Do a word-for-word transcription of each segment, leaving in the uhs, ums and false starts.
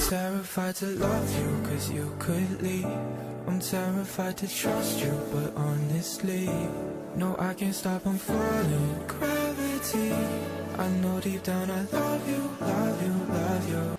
terrified to love you, cause you could leave. I'm terrified to trust you, but honestly, no, I can't stop, I'm falling. Gravity, I know deep down I love you, love you, love you.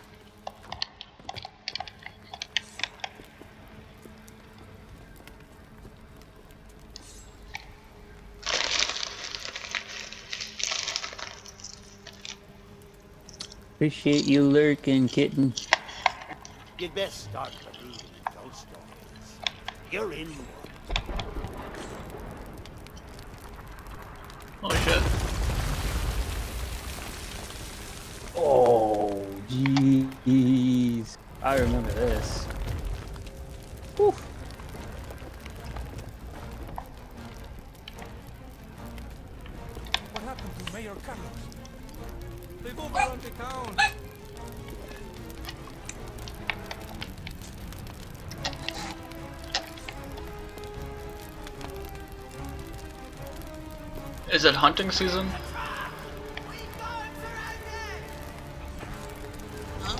Appreciate you lurking, kitten. You'd best start believing in ghost stories. You're in one. Holy shit. Oh, jeez. I remember this. Oof. What happened to Mayor Carlos? They've overrun the town. Is it hunting season? Huh?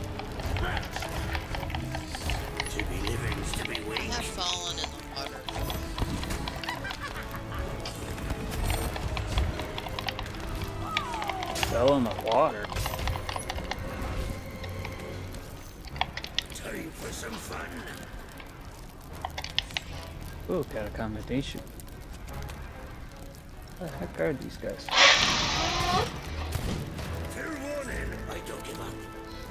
To be living's to be I waiting. have fallen in the water. Fell in the water. Time for some fun. Oh, got a combination. What the heck are these guys? Fair warning, I don't give up.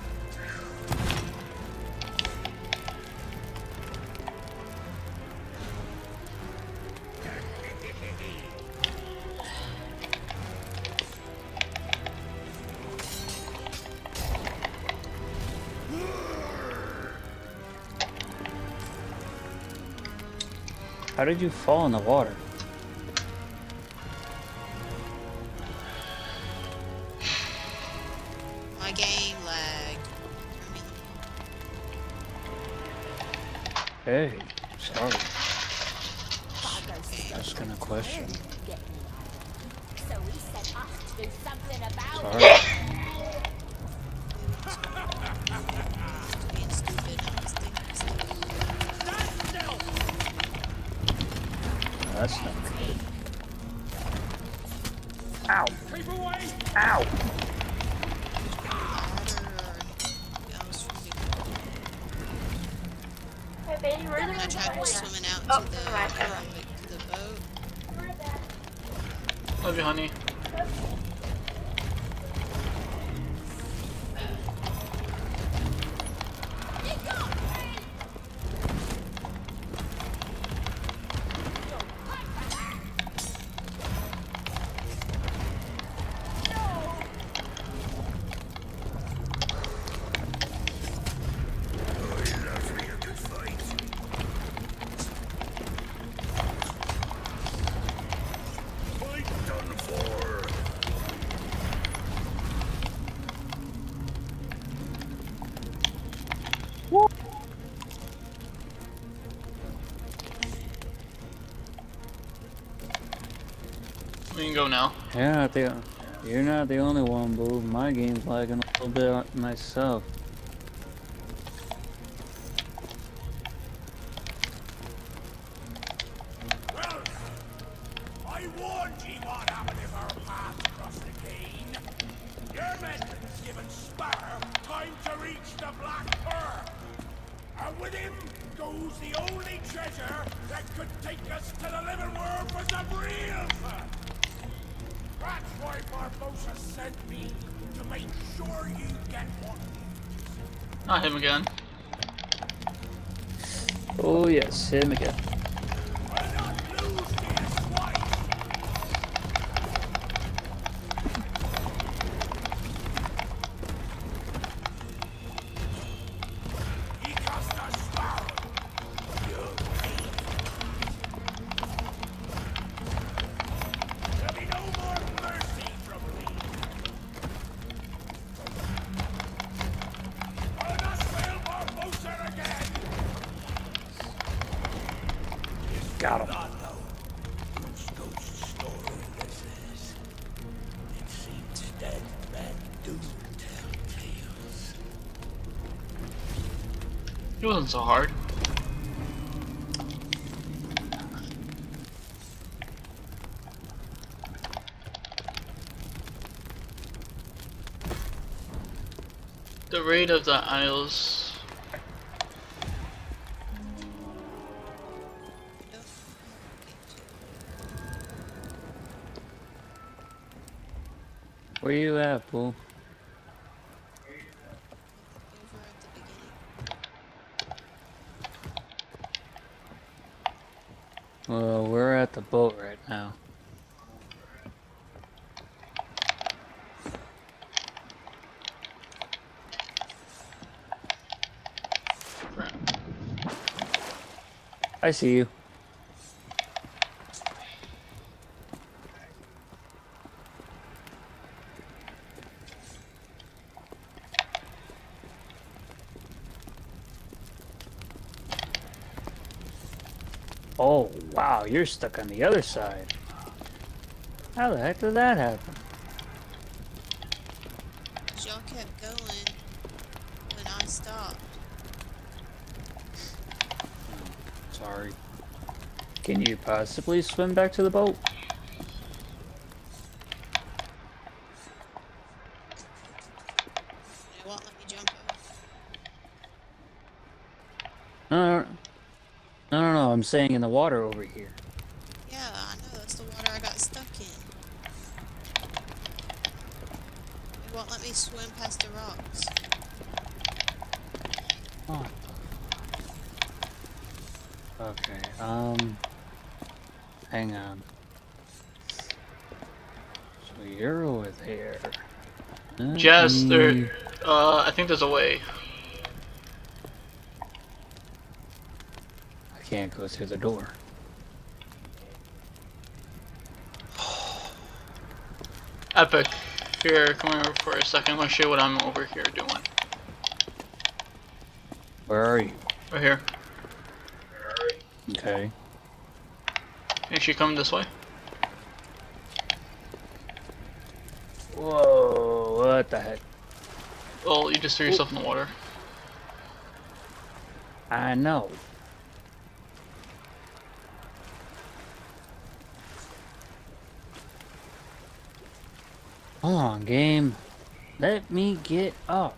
How did you fall in the water? My game lagged. Hey, sorry. Just gonna question. So we set us to do something about Sorry. it. Being stupid, I was thinking stupid. That's not good. Ow! Keep away! Ow! I tried swimming out Oh, to the, right, um, the boat. Love you, honey. We can go now. You're not the you're not the only one, boo. My game's lagging a little bit myself. Well, I warned ye what happened if our paths crossed again. Your men's given Spar time to reach the Black Pearl. And with him goes the only treasure that could take us to the living world for some real fun. That's why Barbossa sent me to make sure you get one. Not him again. Oh yes, him again. I'll not lose me twice. He cost us Sparrow. There'll be no more mercy from me. I'll not fail Barbossa again. Got him. Not know whose ghost story this is. It seems dead men do tell tales. It wasn't so hard. The raid of the Isles. Where you at, fool? Over at the beginning. Well, we're at the boat right now. I see you. Oh, wow, you're stuck on the other side. How the heck did that happen? Y'all kept going when I stopped. Sorry. Can you possibly swim back to the boat? It won't let me jump off. No, no, no, no, no, I'm saying in the water over here. Yeah, I know. That's the water I got stuck in. It won't let me swim past the rocks. Oh. Okay, um... hang on. So you're over there. Let Jess, me- there. Uh, I think there's a way. I can't go through the door. Epic. Here, come over for a second. I'm gonna show you what I'm over here doing. Where are you? Right here. Okay. You should come this way. Whoa, what the heck? Well, you just threw yourself in the water. I know. Come on, game. Let me get up.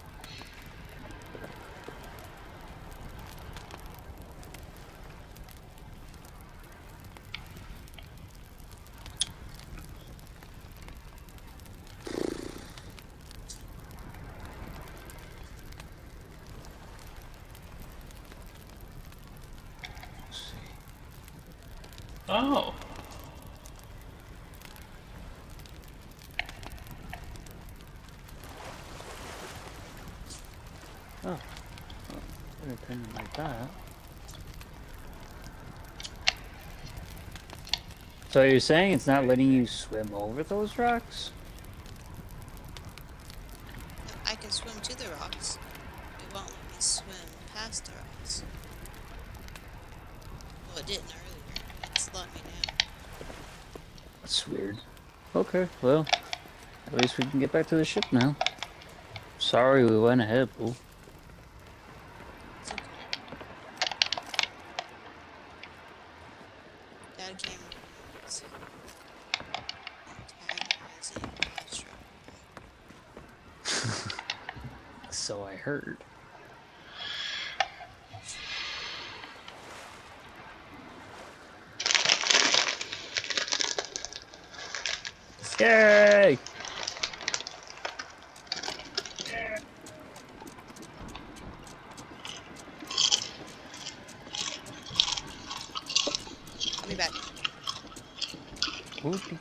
Oh. Oh. Put a pin like that. So you're saying it's not letting you swim over those rocks? I can swim to the rocks. It won't let me swim past the rocks. Well, it didn't earlier. It's let me now. That's weird. Okay, well, at least we can get back to the ship now. Sorry we went ahead, fool. It's okay. Dad came and antagonizing Astro. So I heard. Yay! I'll be back. Whoopee.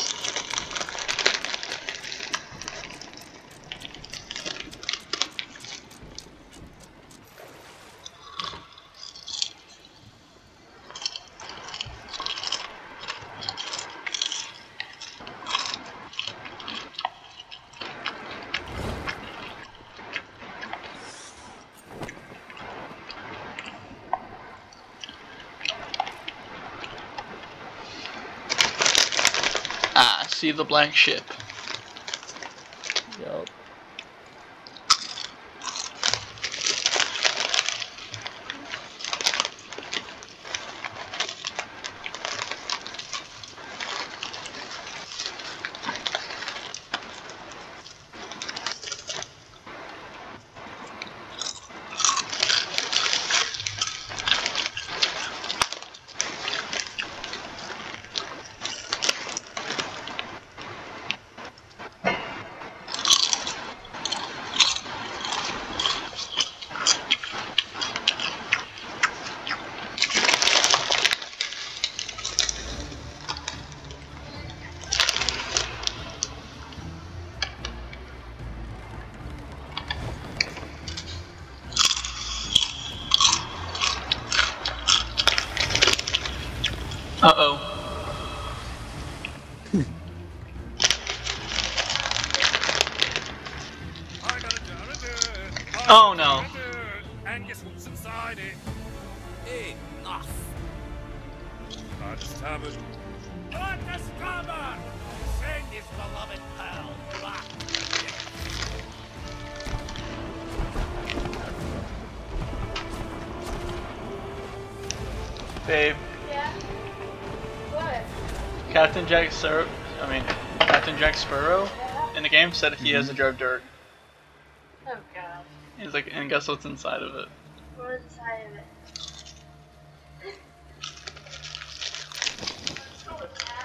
Ah, see the blank ship. Yup. Uh oh. Oh no. And guess what's inside it? Enough. Understammers. Understammer! Send his beloved pal back. Babe. Yeah? What? Captain Jack Sparrow, I mean, Captain Jack Sparrow Yeah? in the game said he has a jar of dirt. Oh god. He's like, and guess what's inside of it? What's inside of it? Let's go with that.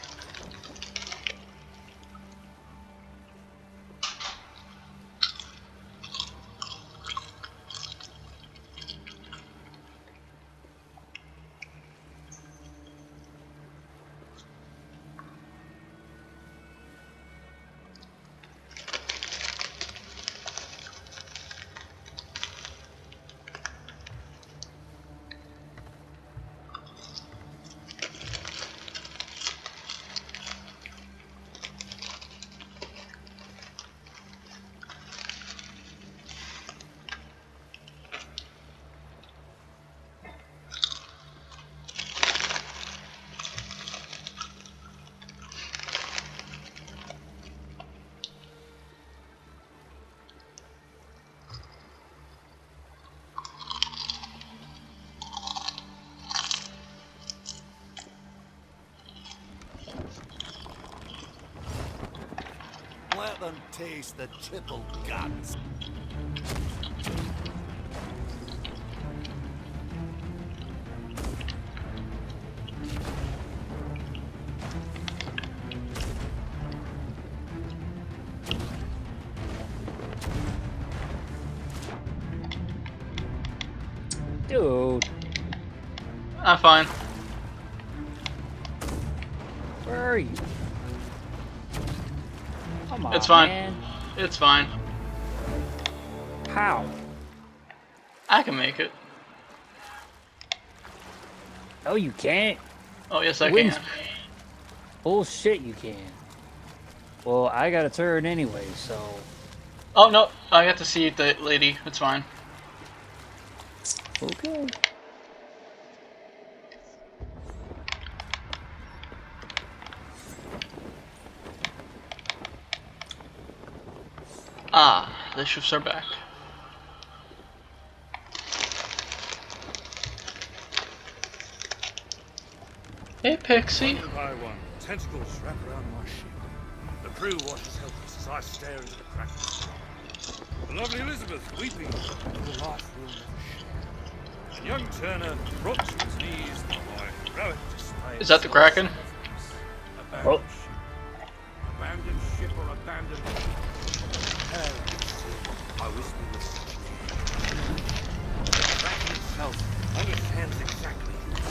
Let them taste the triple guns. Dude, I'm fine. where are you? Come on, It's fine. man. It's fine. How? I can make it. No, you can't. Oh yes, I Wins. can. Bullshit, you can. Well, I got a turn anyway, so. Oh no, I got to see the lady. It's fine. Okay. Ah, the ships are back. Hey, Pixie. One by one, tentacles wrap around my ship. The crew watches helpless as I stare into the crack. The lovely Elizabeth weeping for the life we'll never share. And young Turner brought to his knees by my heroic display. Is that the Kraken? Abandoned Oh. ship. Abandoned ship or abandoned hell. I whisper with such care. The Kraken itself understands exactly.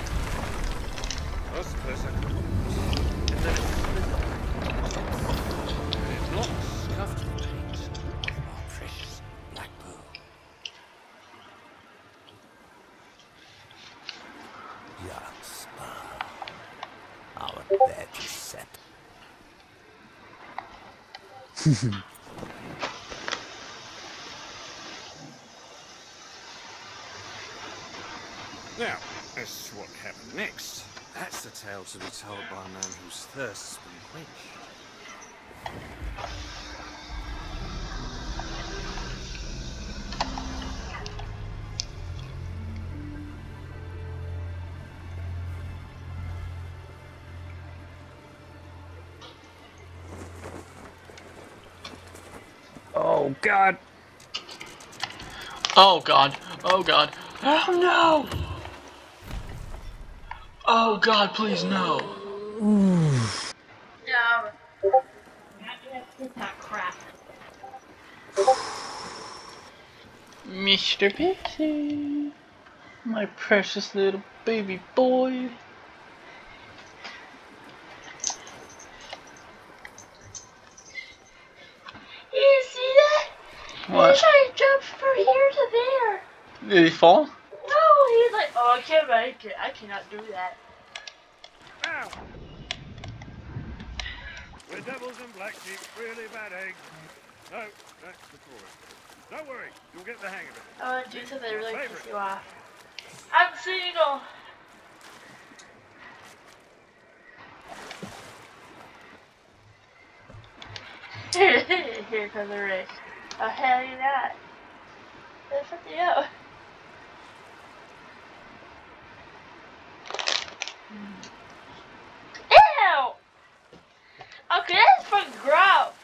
First person, and then it's split. And it blocks scuffed paint of our precious black pearl. Young Spar, our bet is set. Now, as to what happened next, that's the tale to be told by a man whose thirst has been quenched. Oh, God. Oh god. Oh god. Oh no! Oh god, please no. No. It's not crap. Mister Pixie. My precious little baby boy. You see that? What? He tried to jump from here to there. Did he fall? No, he's like, oh, I can't make it. I cannot do that. now! We're devils and black sheep, really bad eggs. No, that's the chorus. Don't worry, you'll get the hang of it. I want to do something that really piss you off. I'm single! Here comes the race. Oh, hell you not. That's what you know. Ew! Okay, that's fucking gross.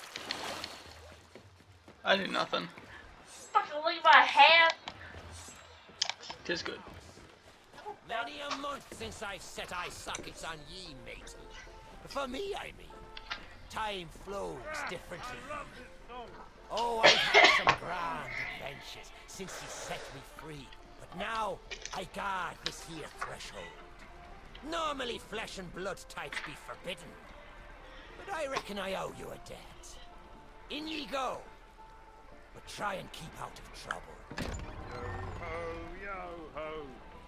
I did nothing. Fucking leave my hand. Tis good. Many a month since I've set eye sockets on ye, matey. For me, I mean. Time flows differently. Oh, I've had some grand adventures since he set me free. But now, I guard this here threshold. Normally, flesh and blood types be forbidden. But I reckon I owe you a debt. In ye go. But try and keep out of trouble. Yo ho, yo ho.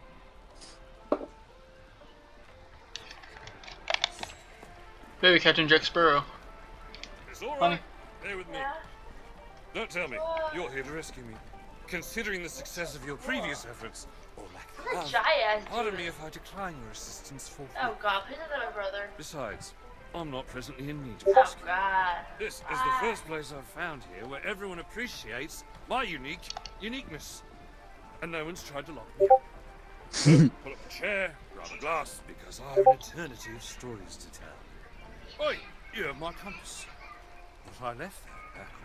Baby Captain Jack Sparrow. It's all Funny. right. Bear with me. Yeah. Don't tell me you're here to rescue me. Considering the success of your previous efforts, or lack What a thereof, giant pardon dude. me if I decline your assistance forthwith. Oh god, please don't tell my brother. Besides, I'm not presently in need of Oh rescue. god. This is Ah. the first place I've found here where everyone appreciates my unique uniqueness. And no one's tried to lock me up. So, pull up a chair, grab a glass, because I have an eternity of stories to tell. Oi, you have my compass. But I left that back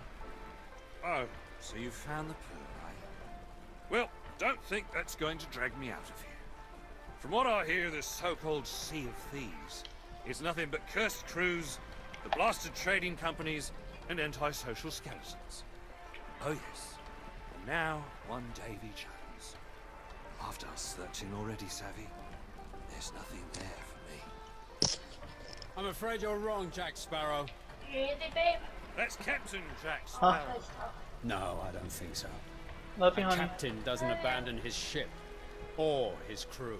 when you... Oh, so you found the pearl, eh? Well, don't think that's going to drag me out of here. From what I hear, this so-called Sea of Thieves is nothing but cursed crews, the blasted trading companies, and antisocial skeletons. Oh yes, and now one Davy Jones. After searching already, Savvy, there's nothing there for me. I'm afraid you're wrong, Jack Sparrow. You easy, babe? That's Captain Jack Sparrow. No, I don't think so. Love A you, honey. captain doesn't abandon his ship or his crew.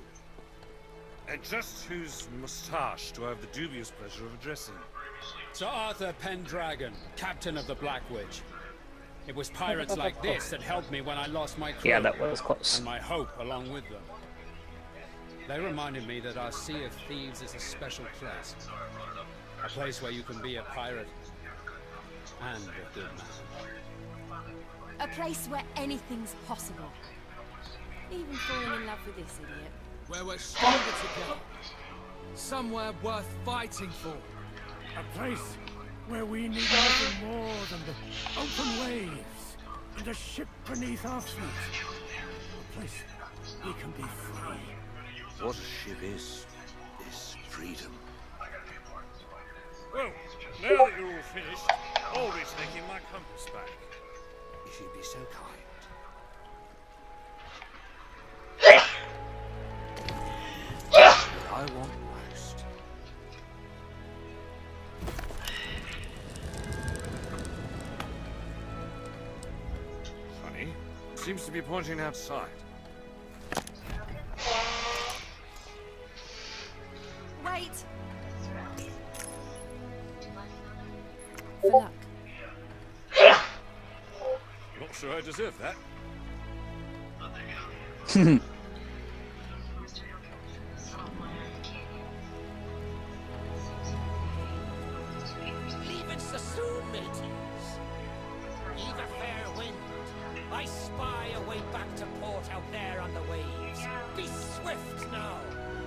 And just whose moustache do I have the dubious pleasure of addressing? Sir Arthur Pendragon, captain of the Black Witch. It was pirates like this that helped me when I lost my crew. Yeah, that was close. And my hope along with them. They reminded me that our Sea of Thieves is a special place. A place where you can be a pirate and a good man. A place where anything's possible. Even falling in love with this idiot. Where we're stronger together. Somewhere worth fighting for. A place where we need nothing more than the open waves and a ship beneath our feet. A place we can be free. What a ship is, is freedom. Well, now that you're all finished, I'll be taking my compass back. If you'd be so kind. I want most. Funny. Seems to be pointing outside. Wait! For luck. Not sure I deserve that. Leaving so soon, mateys. Eve a fair wind. I spy a way back to port out there on the waves. Be swift now.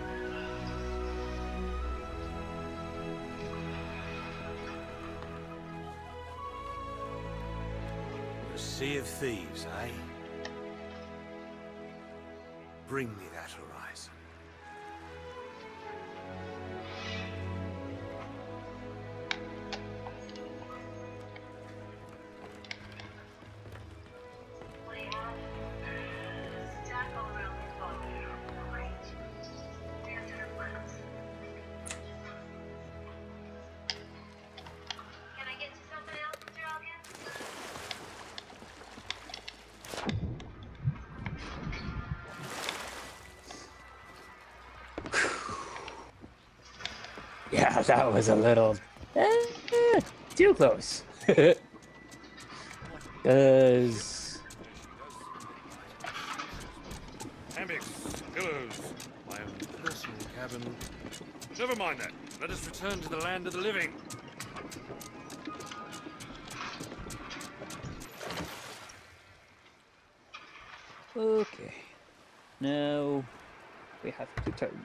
The Sea of Thieves, eh? Bring me that horizon. Yeah, that was a little eh, too close. Cause Hammocks, pillows, my own personal cabin. Never mind that. Let us return to the land of the living. okay, now we have to turn.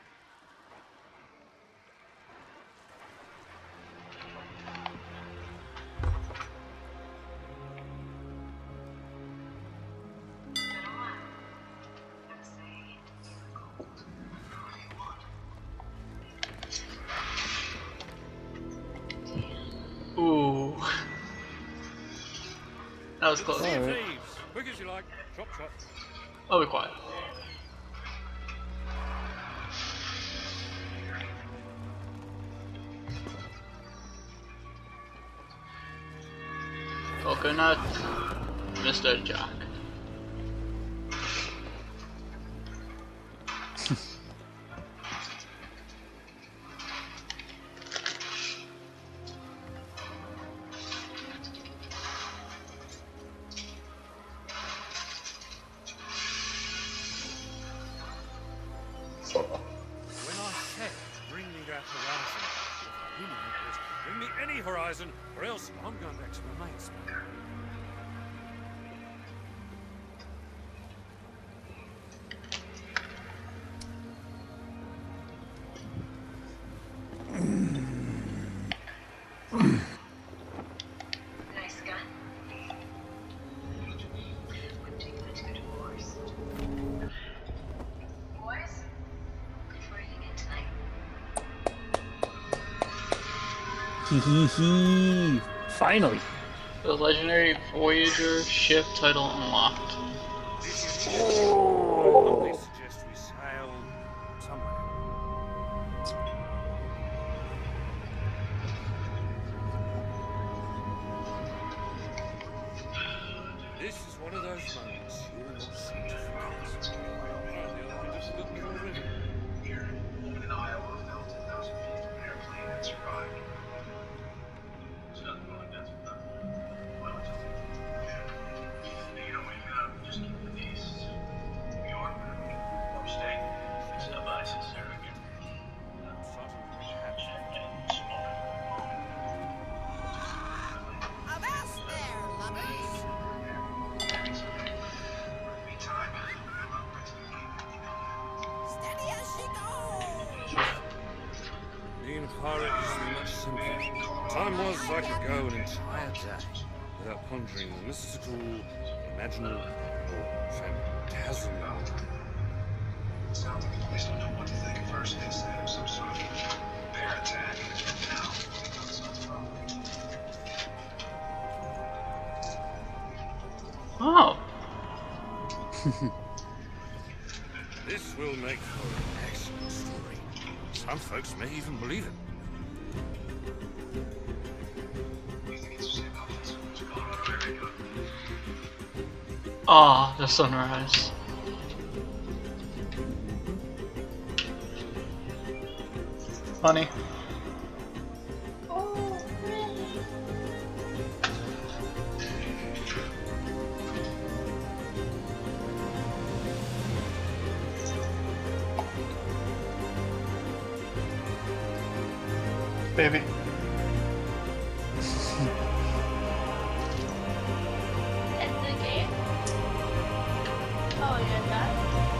Ooh. That was close. Sea of thieves. Quick as you like. Chop, chop. I'll be quiet. Coconut, Mister Jack. When I said, bring me that horizon, what I really meant was, bring me any horizon, or else I'm going back to my mates. Nice gun. What do you want to go to horse? Boys, before you get tonight. Hee hee hee! Finally! The legendary Voyager ship title unlocked. I suggest we sail somewhere. This is one of those moments you'll not seem to forget. Oh, the other one just forgotten it already. Here in Iowa, built a thousand feet of an airplane that survived. There's nothing like that. Well, it's you know, we've got to just keep the peace. New York, upstate, it's not nice, it's arrogant. Avast there, lovers! Steady as she goes! Being a pirate used to be much simpler. Time was I could go an entire day without pondering the mystical, imaginal, or phantasmal. It sounds like the police don't know what to think at first instead of some sort of bear attack. Now, Oh. This will make for an excellent story. Some folks may even believe it. Ah, the sunrise. Funny. Oh, really? Baby. End the game? Oh, you're done?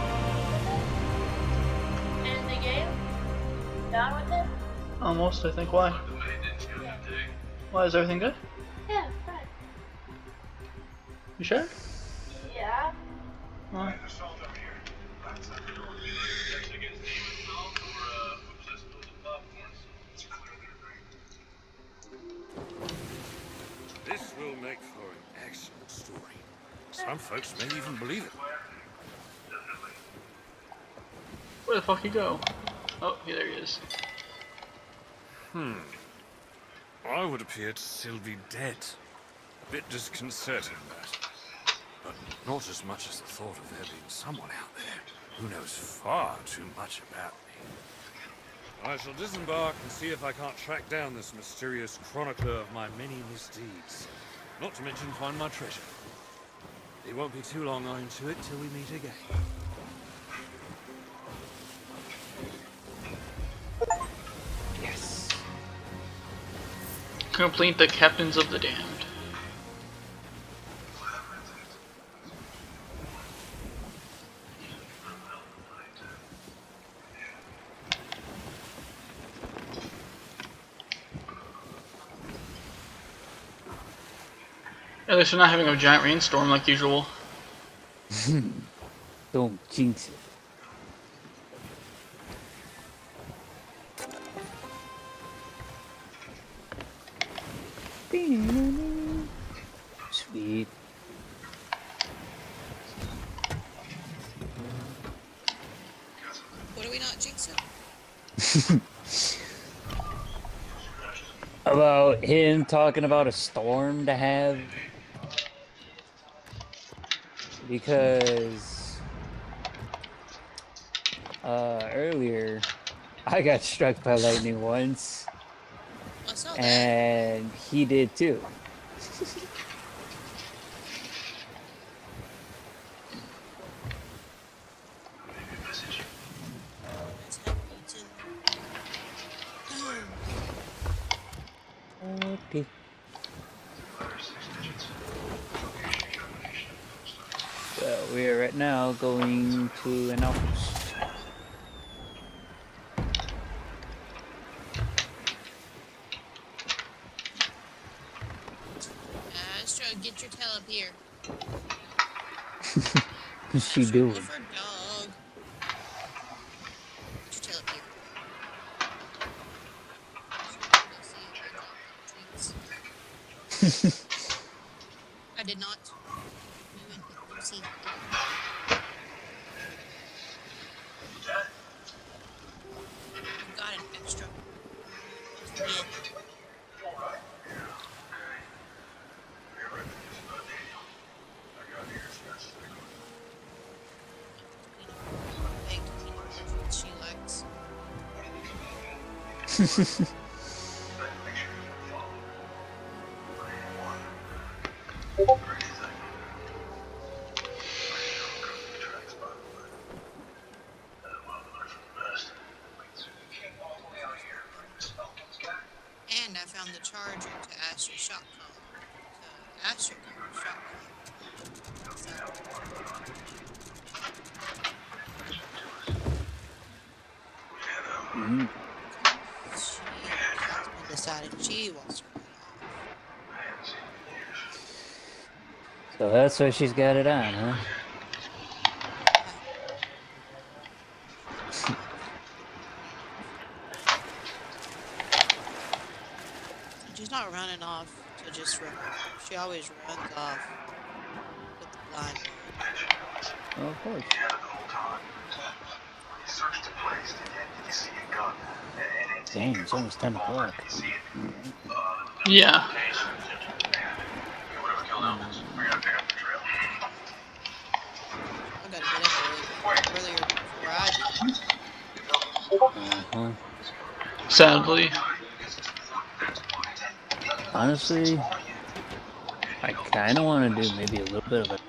End the game? Done with it? Almost, I think. Why? Why, is everything good? Yeah, fine. You sure? Yeah. Why? This will make for an excellent story. Some folks may even believe it. Where the fuck he go? Oh, yeah, there he is. Hmm. I would appear to still be dead. A bit disconcerting, that. But not as much as the thought of there being someone out there who knows far too much about me. I shall disembark and see if I can't track down this mysterious chronicler of my many misdeeds. Not to mention find my treasure. It won't be too long, owing to it, till we meet again. Yes. Complete the Captains of the Damned. At least we're not having a giant rainstorm like usual. Don't jinx it. Sweet. What are we not jinxing? About him talking about a storm to have. Because uh, earlier I got struck by lightning once, and he did too. Okay. Well, we are right now going to an outpost. Astro, get your tail up here. What's she doing? Look for a dog. Get your tail up here. I did not. You and Lucy. Got an extra. Yeah. She likes. And I found the charger to Astra's shotgun. To Astra's shotgun. Mm. She decided she wants to run off. So that's why she's got it on, huh? She's not running off to just run. She always runs off with the blind. Oh, of course. Dang, it's almost ten o'clock. Yeah. I gotta get up early, earlier before I do. Uh-huh. Sadly. Honestly, I kind of want to do maybe a little bit of a...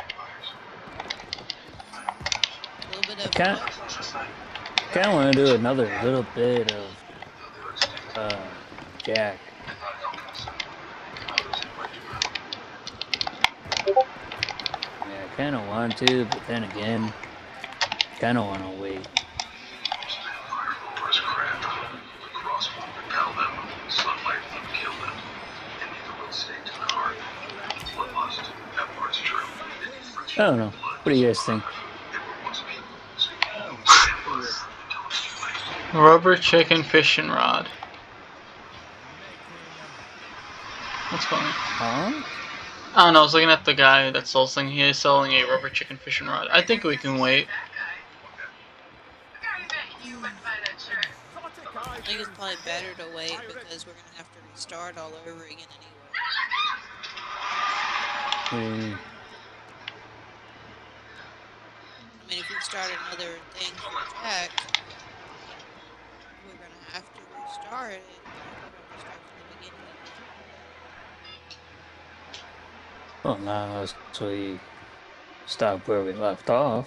A little bit of Kind kind of want to do another little bit of uh, Jack. Yeah, I kind of want to, but then again, kind of want to wait. I don't know. What do you guys think? Rubber chicken fishing rod. What's going on? Huh? I don't know, I was looking at the guy that sells thing. He is selling a rubber chicken fishing rod. I think we can wait. I think it's probably better to wait because we're gonna have to restart all over again anyway. Hmm. I mean, if we start another thing for Jack, we're started. I told him to start from the beginning again. Well, now so we stop where we left off.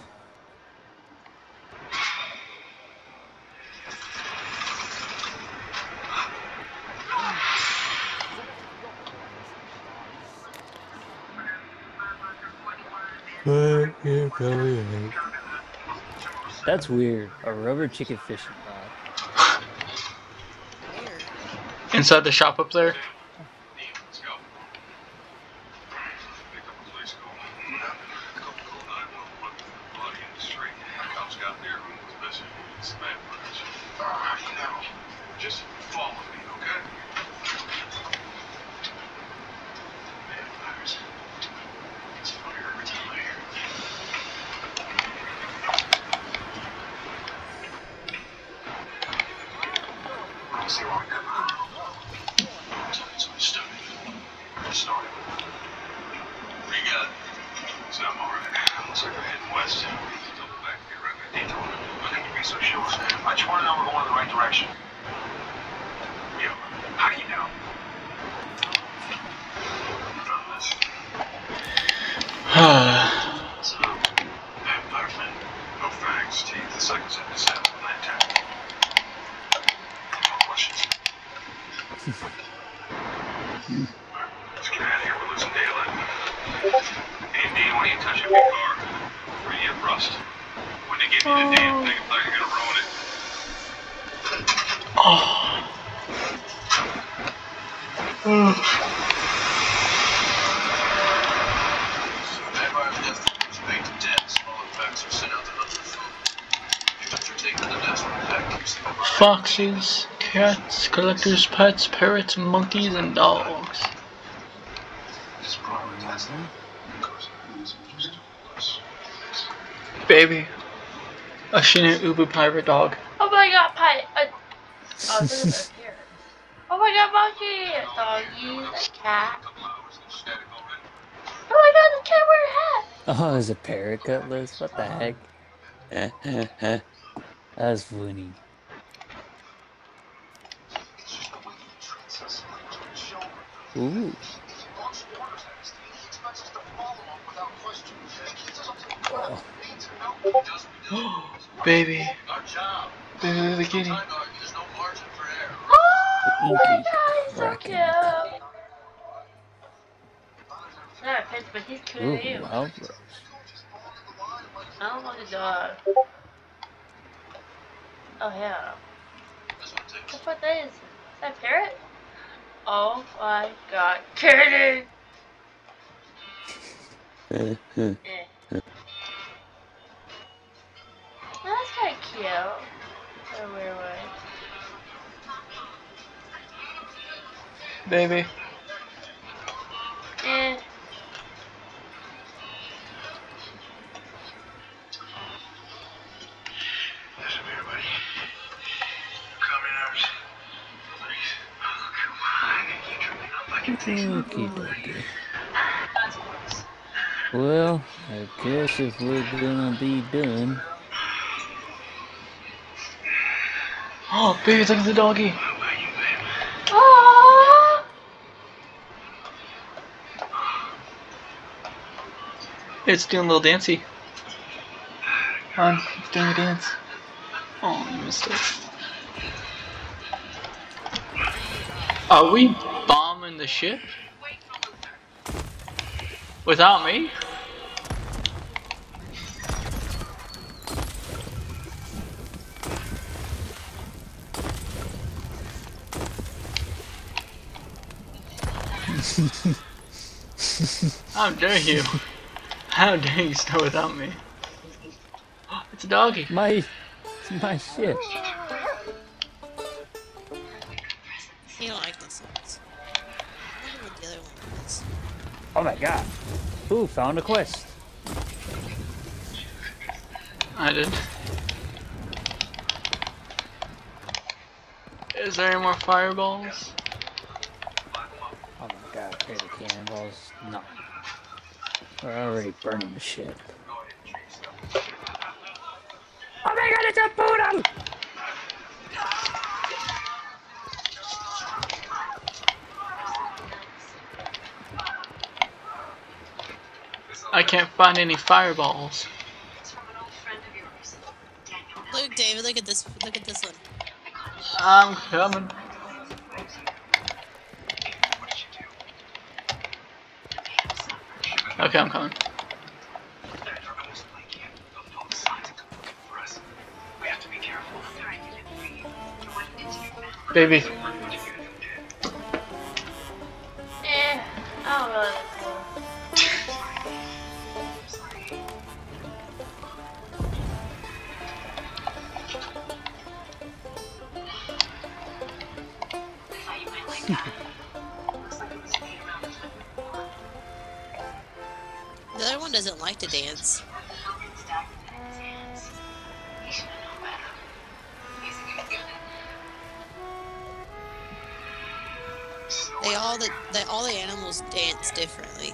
That's weird. A rubber chicken fishing rod. Inside the shop up there. Just follow me, okay? Vampires. It's fire every time I hear it. Let's see what we got. So we started. We started. What do you got? So I'm alright. Looks like we're heading west. Double back, get right back detour. I think you'd be so sure. I just want to know we're going in the right direction. Yo, how do you know? So, vampire men, no fangs, teeth, the cycles have this happen night time. No questions. Let's get out of here, we're losing daylight. Hey, Dean, why don't you touch up your car? Before you get rust. When they give you the damn thing, I thought you were gonna ruin it. Oh. Vampires death baked to death. Small effects are sent out to hunt for food. Humans are taken to the nest when attack keeps them alive. Foxes, cats, collectors' pets, parrots, monkeys, and dogs. This prioritize them. Because it's just too close. Baby. A Shina Ubu pirate dog. Oh my god, pie. Uh, oh, this is here. Oh my god, monkey! A doggy, a cat. Oh my god, the cat wearing a hat! Oh, there's a parrot cutlass. What the heck? That's funny. Ooh. Oh. Baby. Baby, the kitty. Oh my god, he's so cute! Not a pet, but he's cute Ooh, too. wow. I don't want a dog. Oh yeah. That's what that is. Is that a parrot? Oh my god, kitty! eh. That's kind of cute. In a weird way. Baby. Eh. Listen here, buddy. Come in ours. Please. Oh, come on. You treat me not like Okie dokie. Well, I guess if we're gonna be done. Oh, baby, look at the doggy. Aww. It's doing a little dancey. On, it's doing a dance. Oh, you missed it. Are we bombing the ship? Without me? How dare you? How dare you start without me? It's a doggy. My, my ship. You don't like this one. I wonder what the other one is. Oh my god. Ooh, found a quest. I did. Is there any more fireballs? Oh my god, create the cannonballs. No. We're already burning the ship. Oh my god, it's a poodle! I can't find any fireballs. Look, David, look at this. Look at this one. I'm coming. Okay, I'm coming. Baby. Eh, I don't really The other one doesn't like to dance. They all the they all the animals dance differently.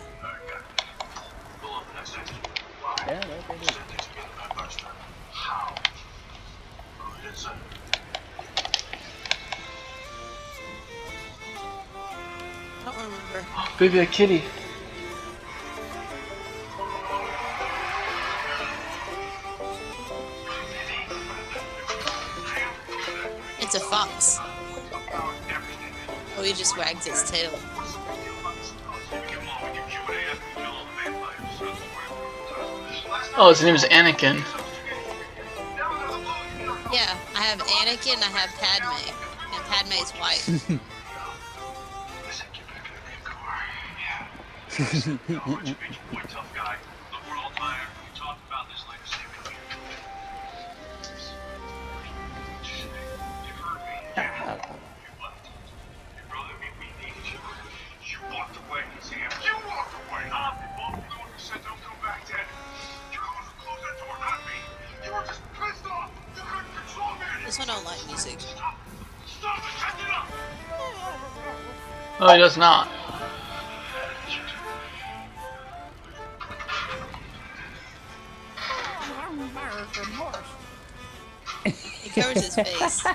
Yeah, that they do. I don't remember. Baby, a kitty. It's a fox. Oh, he just wags his tail. Oh, his name is Anakin. Yeah, I have Anakin, I have Padme, and Padme's wife. This one don't like music. Oh, he does not. He covers his face.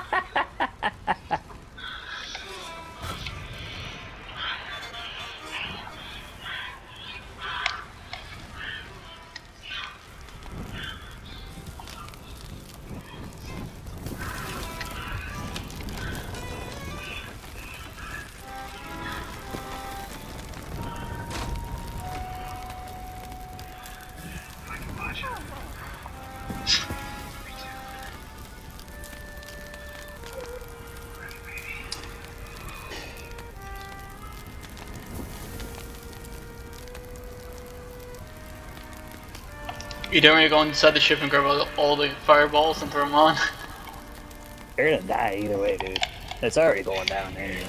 You don't want to go inside the ship and grab all the, all the fireballs and throw them on? You're gonna die either way, dude. It's already going down anyway.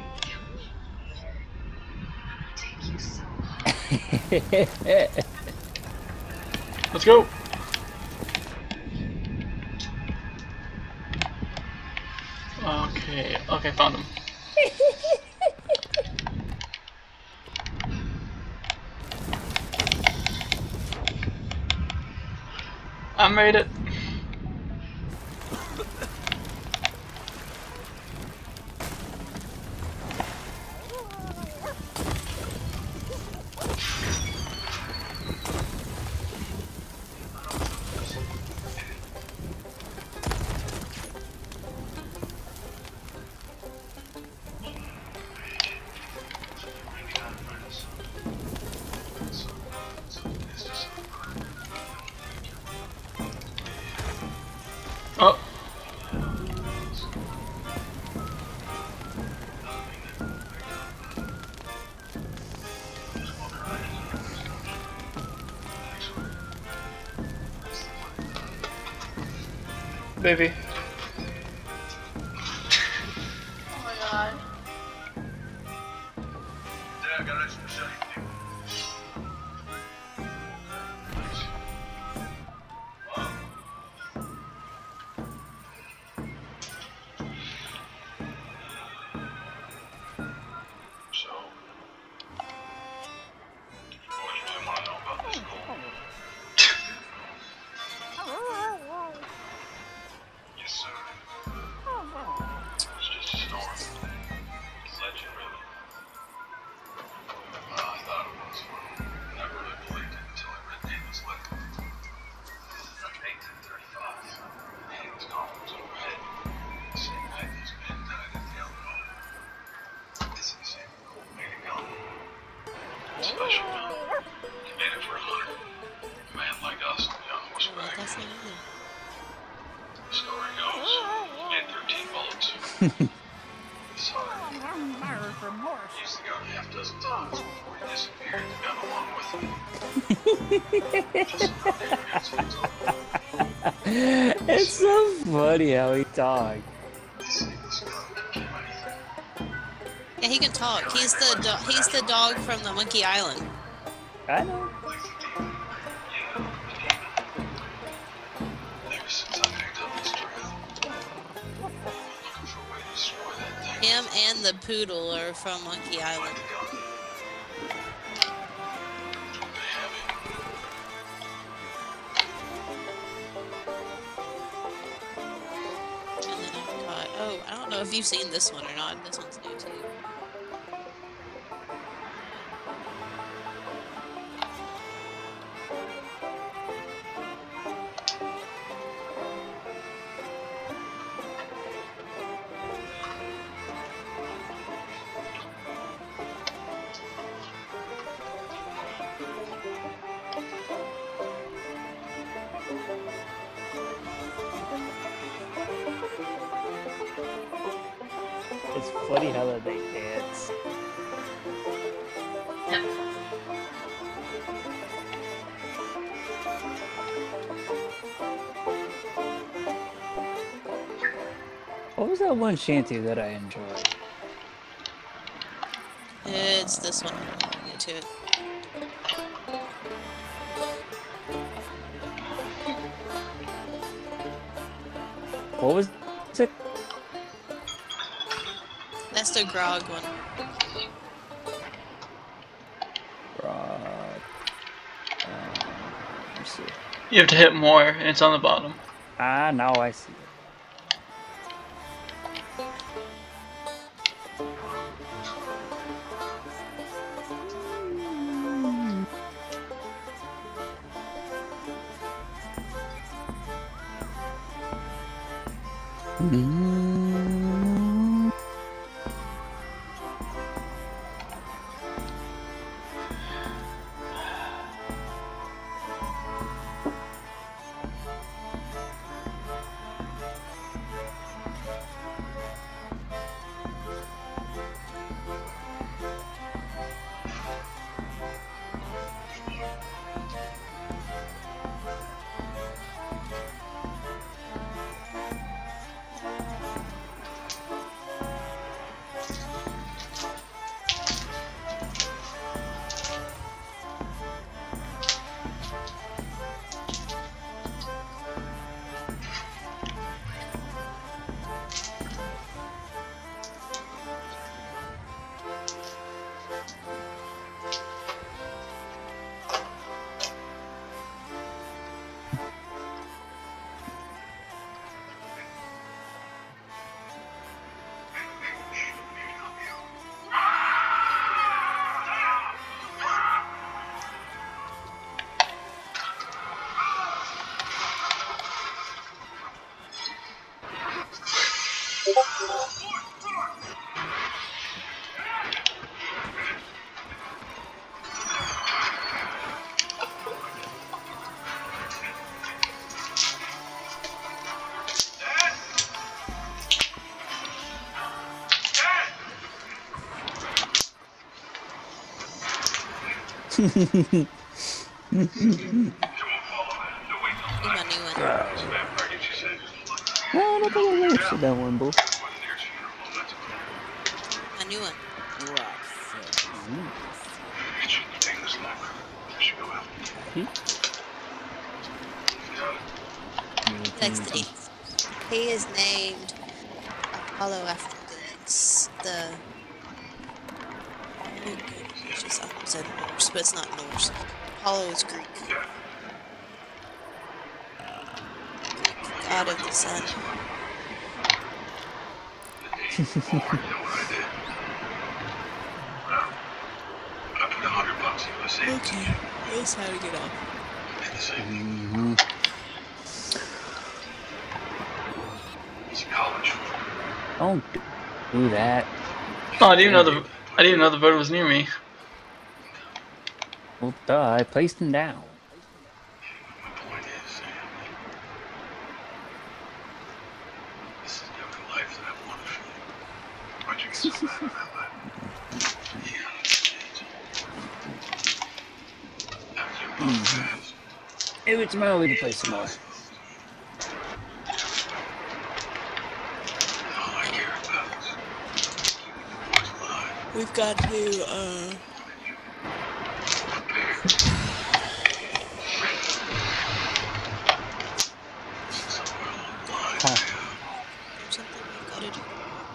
Let's go! Okay, okay, found him. I made it. Oh. Baby. Oh my god. Saw her used the gun a half dozen times before he disappeared, the gun along with him. It's so funny how he talks. Yeah, he can talk. He's the do he's the dog from the Monkey Island. I know. Ever since I picked up this trail, looking for a way to destroy that thing. Him and the poodle are from Monkey Island. And then I caught. Oh, I don't know if you've seen this one or not. This one's new too. It's funny how that they dance. What was that one shanty that I enjoyed? It's this one. I'll get to it. What was it? That's the grog one. Grog. Uh, let me see. You have to hit more, and it's on the bottom. Ah, now I see it. Mm. No, I don't think I ever said that one, boo. A new one. He likes to dance. He is named Apollo after the the. Oh, it's just I said Norse, but it's not Norse. Apollo is Greek. God of the sun. Okay, here's how to get off. Mm-hmm. Don't do that. Oh, I didn't even know the I didn't even know the bird was near me. Well, duh, I placed him down. This is the only life that I want for you. Mm-hmm. Maybe tomorrow we can play some more. We've got to, uh... Huh. There's something we've got to do.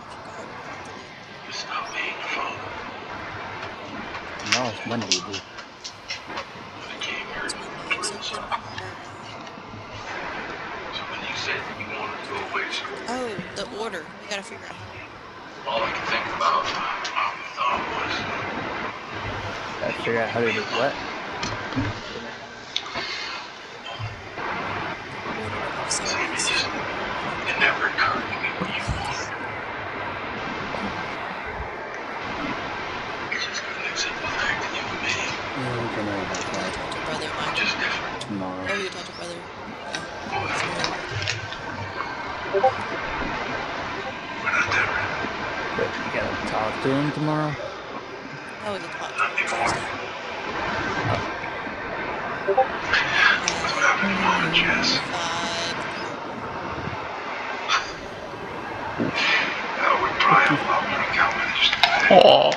No, it's Monday, dude. Oh, the order. We gotta figure out. All I can think about, I thought was... Gotta figure out how to do what? It never occurred to me what you wanted. It's just gonna accept the fact that you and me. Yeah, we can worry about that. Talk to brother Mike. Just different. Tomorrow. Oh, you talk to brother. We're not that ready. But you gotta talk to him tomorrow? Oh, we can talk to him Tuesday. That's what happened tomorrow, Jess. How would Brian allow me to count manage to Aww.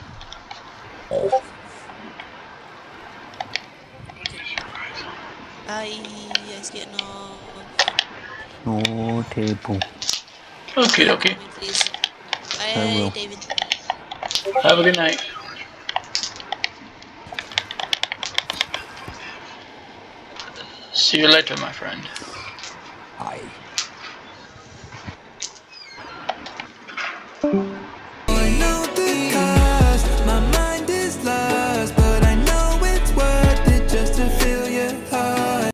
Bye, you guys getting on? No table. Okay, okay. Please. I Bye, will. David. Have a good night. See you later, my friend. Bye.